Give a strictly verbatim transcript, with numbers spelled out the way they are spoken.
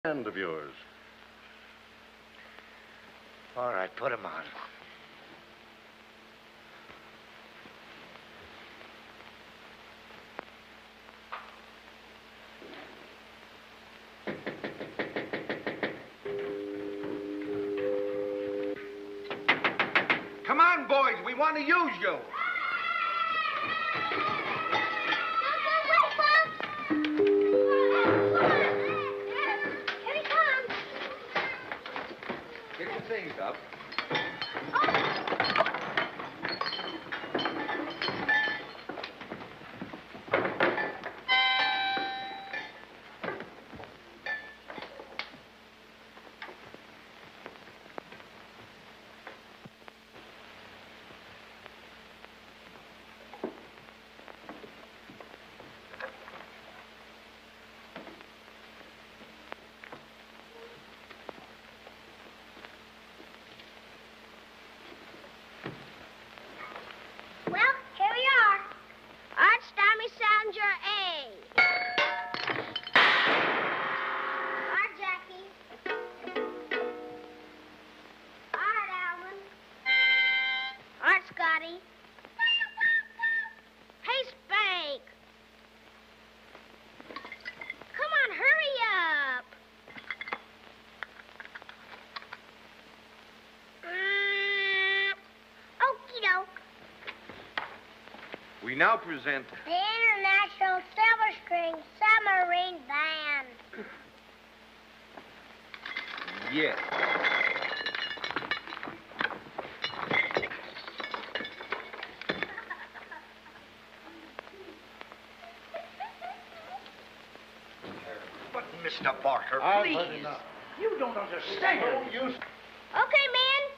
Friend of yours. All right, put him on. Come on, boys. We want to use you. Get your things up. Well, here we are. Art Stormy Salinger A. Art Jackie. Art Alvin. Art Scotty. Hey, Spank. Come on, hurry up. Okie doke. We now present... The International Silver String Submarine Band. Yes. But, Mister Barker, I've please. heard enough. You don't understand. Okay, men.